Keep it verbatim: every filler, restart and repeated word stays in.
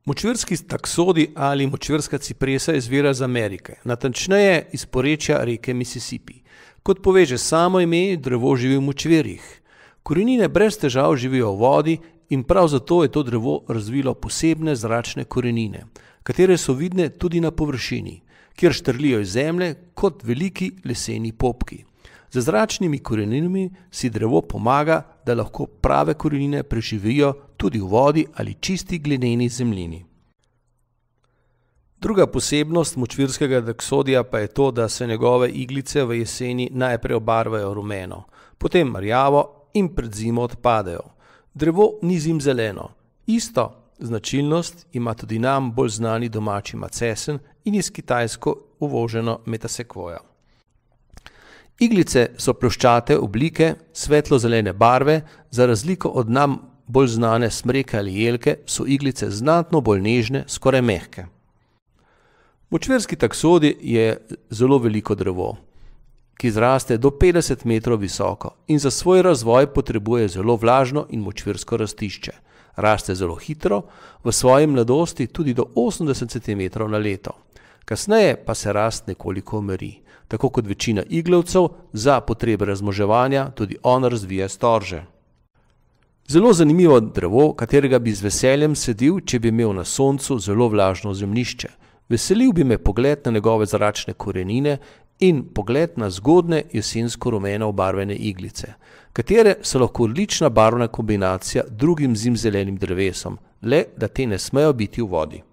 Močvirski taksodi ali močvirska cipresa izvira iz Amerike, natančneje iz porečja reke Mississippi. Kot poveže samo ime, drevo živi v močvirjih. Korenine brez težav živijo v vodi in prav zato je to drevo razvilo posebne zračne korenine, katere so vidne tudi na površini, kjer štrlijo iz zemlje kot veliki leseni popki. Z zračnimi koreninami si drevo pomaga, da lahko prave korenine preživijo tudi v vodi ali čisti glineni zemljini. Druga posebnost močvirskega taksodija pa je to, da se njegove iglice v jeseni najprej obarvajo rumeno, potem rjavo in pred zimo odpadejo. Drevo ni zimzeleno. Isto značilnost ima tudi nam bolj znani domači macesen in iz Kitajsko uvoženo metasekvoja. Iglice so ploščate oblike, svetlo-zelene barve, za razliko od nam bolj znane smreke ali jelke so iglice znatno bolj nežne, skoraj mehke. Močvirski taksodi je zelo veliko drevo, ki zraste do petdeset metrov visoko in za svoj razvoj potrebuje zelo vlažno in močvirsko rastišče. Raste zelo hitro, v svoji mladosti tudi do osemdeset centimetrov na leto. Kasneje pa se rast nekoliko umiri. Tako kot večina iglavcev, za potrebe razmnoževanja tudi on razvije storže. Zelo zanimivo drevo, katerega bi z veseljem sedil, če bi imel na soncu zelo vlažno zemljišče. Veselil bi me pogled na njegove zračne korenine in pogled na zgodne jesensko rumeno obarvane iglice, katere so lahko odlična barvna kombinacija drugim zimzelenim drevesom, le da te ne smejo biti v vodi.